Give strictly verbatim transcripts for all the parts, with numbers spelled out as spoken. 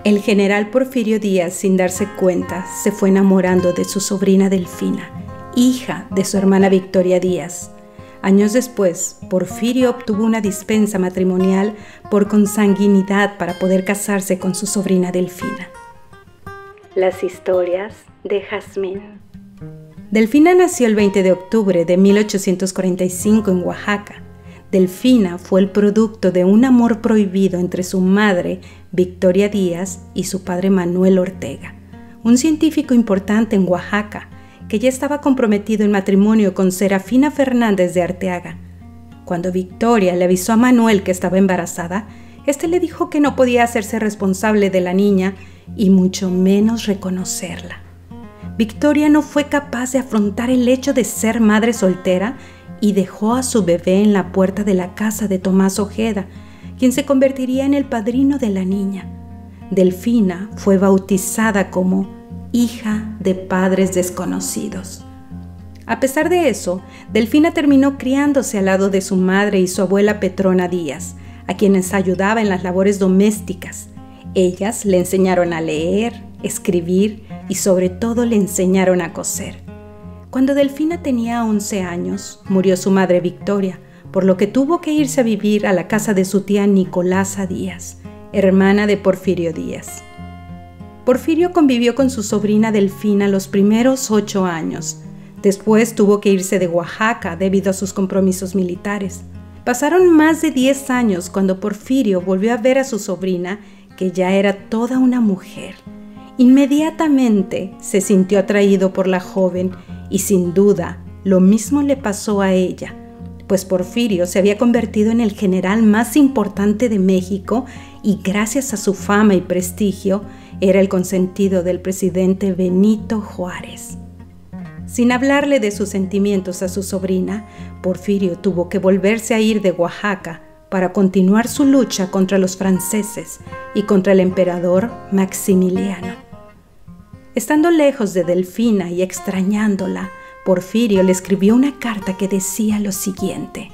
El general Porfirio Díaz, sin darse cuenta, se fue enamorando de su sobrina Delfina, hija de su hermana Victoria Díaz. Años después, Porfirio obtuvo una dispensa matrimonial por consanguinidad para poder casarse con su sobrina Delfina. Las historias de Jazmín. Delfina nació el veinte de octubre de mil ochocientos cuarenta y cinco en Oaxaca. Delfina fue el producto de un amor prohibido entre su madre, Victoria Díaz, y su padre Manuel Ortega, un científico importante en Oaxaca, que ya estaba comprometido en matrimonio con Serafina Fernández de Arteaga. Cuando Victoria le avisó a Manuel que estaba embarazada, este le dijo que no podía hacerse responsable de la niña y mucho menos reconocerla. Victoria no fue capaz de afrontar el hecho de ser madre soltera y dejó a su bebé en la puerta de la casa de Tomás Ojeda, quien se convertiría en el padrino de la niña. Delfina fue bautizada como hija de padres desconocidos. A pesar de eso, Delfina terminó criándose al lado de su madre y su abuela Petrona Díaz, a quienes ayudaba en las labores domésticas. Ellas le enseñaron a leer, escribir y sobre todo le enseñaron a coser. Cuando Delfina tenía once años, murió su madre Victoria, por lo que tuvo que irse a vivir a la casa de su tía Nicolasa Díaz, hermana de Porfirio Díaz. Porfirio convivió con su sobrina Delfina los primeros ocho años. Después tuvo que irse de Oaxaca debido a sus compromisos militares. Pasaron más de diez años cuando Porfirio volvió a ver a su sobrina, que ya era toda una mujer. Inmediatamente se sintió atraído por la joven y sin duda lo mismo le pasó a ella, pues Porfirio se había convertido en el general más importante de México y gracias a su fama y prestigio era el consentido del presidente Benito Juárez. Sin hablarle de sus sentimientos a su sobrina, Porfirio tuvo que volverse a ir de Oaxaca para continuar su lucha contra los franceses y contra el emperador Maximiliano. Estando lejos de Delfina y extrañándola, Porfirio le escribió una carta que decía lo siguiente: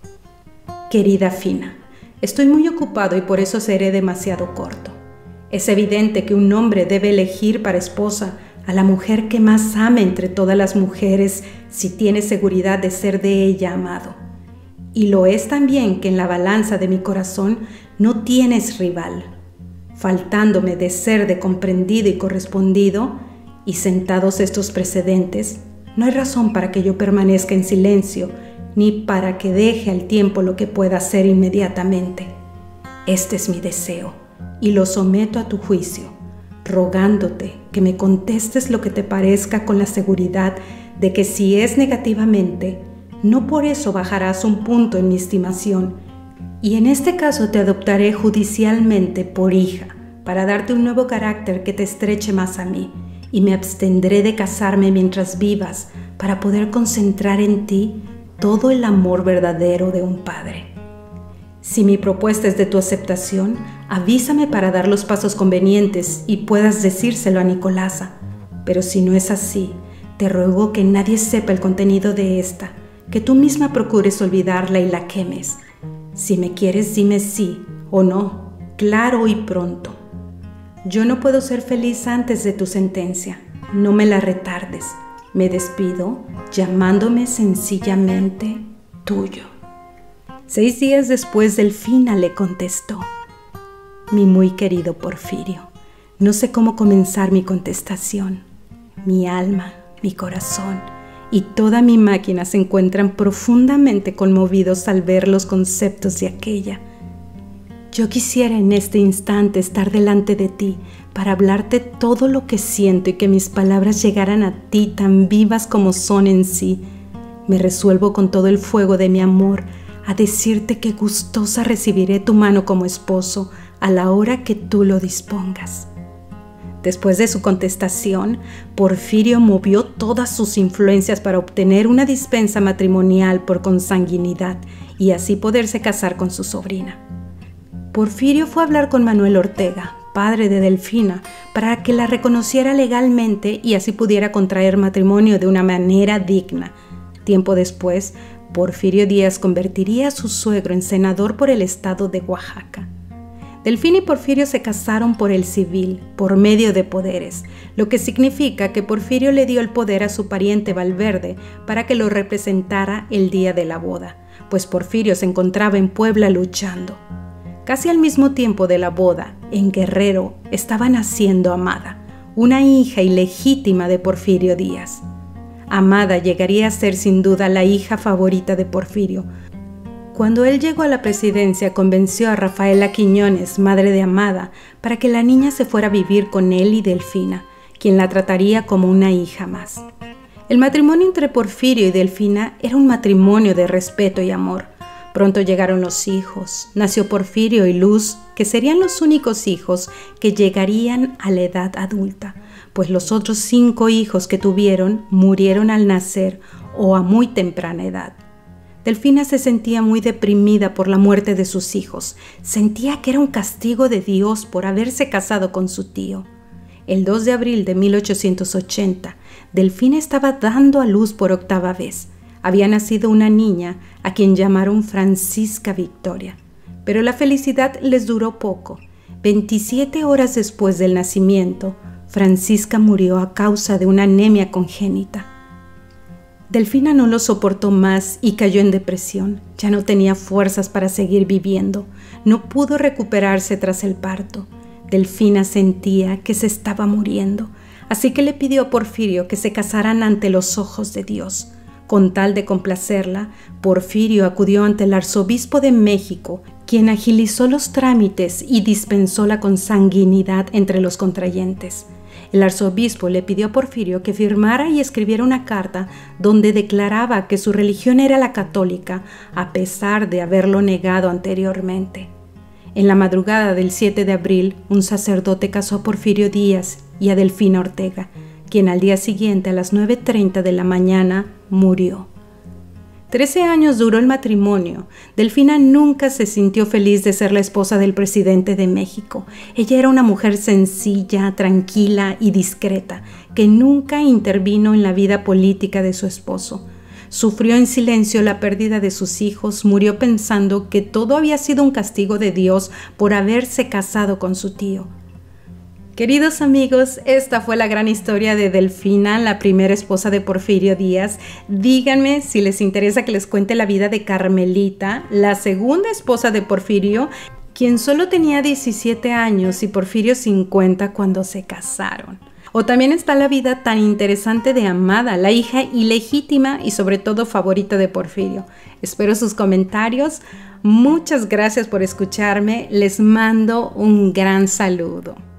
Querida Fina, estoy muy ocupado y por eso seré demasiado corto. Es evidente que un hombre debe elegir para esposa a la mujer que más ame entre todas las mujeres si tiene seguridad de ser de ella amado. Y lo es también que en la balanza de mi corazón no tienes rival. Faltándome de ser de comprendido y correspondido, y sentados estos precedentes, no hay razón para que yo permanezca en silencio, ni para que deje al tiempo lo que pueda hacer inmediatamente. Este es mi deseo, y lo someto a tu juicio, rogándote que me contestes lo que te parezca con la seguridad de que si es negativamente, no por eso bajarás un punto en mi estimación, y en este caso te adoptaré judicialmente por hija, para darte un nuevo carácter que te estreche más a mí, y me abstendré de casarme mientras vivas para poder concentrar en ti todo el amor verdadero de un padre. Si mi propuesta es de tu aceptación, avísame para dar los pasos convenientes y puedas decírselo a Nicolasa, pero si no es así, te ruego que nadie sepa el contenido de esta, que tú misma procures olvidarla y la quemes. Si me quieres, dime sí o no, claro y pronto. Yo no puedo ser feliz antes de tu sentencia, no me la retardes. Me despido llamándome sencillamente tuyo. Seis días después Delfina le contestó: Mi muy querido Porfirio, no sé cómo comenzar mi contestación. Mi alma, mi corazón y toda mi máquina se encuentran profundamente conmovidos al ver los conceptos de aquella. Yo quisiera en este instante estar delante de ti para hablarte todo lo que siento y que mis palabras llegaran a ti tan vivas como son en sí. Me resuelvo con todo el fuego de mi amor a decirte que gustosa recibiré tu mano como esposo a la hora que tú lo dispongas. Después de su contestación, Porfirio movió todas sus influencias para obtener una dispensa matrimonial por consanguinidad y así poderse casar con su sobrina. Porfirio fue a hablar con Manuel Ortega, padre de Delfina, para que la reconociera legalmente y así pudiera contraer matrimonio de una manera digna. Tiempo después, Porfirio Díaz convertiría a su suegro en senador por el estado de Oaxaca. Delfina y Porfirio se casaron por el civil, por medio de poderes, lo que significa que Porfirio le dio el poder a su pariente Valverde para que lo representara el día de la boda, pues Porfirio se encontraba en Puebla luchando. Casi al mismo tiempo de la boda, en Guerrero, estaba naciendo Amada, una hija ilegítima de Porfirio Díaz. Amada llegaría a ser sin duda la hija favorita de Porfirio. Cuando él llegó a la presidencia, convenció a Rafaela Quiñones, madre de Amada, para que la niña se fuera a vivir con él y Delfina, quien la trataría como una hija más. El matrimonio entre Porfirio y Delfina era un matrimonio de respeto y amor. Pronto llegaron los hijos. Nació Porfirio y Luz, que serían los únicos hijos que llegarían a la edad adulta, pues los otros cinco hijos que tuvieron murieron al nacer o a muy temprana edad. Delfina se sentía muy deprimida por la muerte de sus hijos. Sentía que era un castigo de Dios por haberse casado con su tío. El dos de abril de mil ochocientos ochenta, Delfina estaba dando a luz por octava vez. Había nacido una niña a quien llamaron Francisca Victoria. Pero la felicidad les duró poco. veintisiete horas después del nacimiento, Francisca murió a causa de una anemia congénita. Delfina no lo soportó más y cayó en depresión. Ya no tenía fuerzas para seguir viviendo. No pudo recuperarse tras el parto. Delfina sentía que se estaba muriendo, así que le pidió a Porfirio que se casaran ante los ojos de Dios. Con tal de complacerla, Porfirio acudió ante el arzobispo de México, quien agilizó los trámites y dispensó la consanguinidad entre los contrayentes. El arzobispo le pidió a Porfirio que firmara y escribiera una carta donde declaraba que su religión era la católica, a pesar de haberlo negado anteriormente. En la madrugada del siete de abril, un sacerdote casó a Porfirio Díaz y a Delfina Ortega, quien al día siguiente a las nueve treinta de la mañana murió. Trece años duró el matrimonio. Delfina nunca se sintió feliz de ser la esposa del presidente de México. Ella era una mujer sencilla, tranquila y discreta, que nunca intervino en la vida política de su esposo. Sufrió en silencio la pérdida de sus hijos, murió pensando que todo había sido un castigo de Dios por haberse casado con su tío. Queridos amigos, esta fue la gran historia de Delfina, la primera esposa de Porfirio Díaz. Díganme si les interesa que les cuente la vida de Carmelita, la segunda esposa de Porfirio, quien solo tenía diecisiete años y Porfirio cincuenta cuando se casaron. O también está la vida tan interesante de Amada, la hija ilegítima y sobre todo favorita de Porfirio. Espero sus comentarios. Muchas gracias por escucharme. Les mando un gran saludo.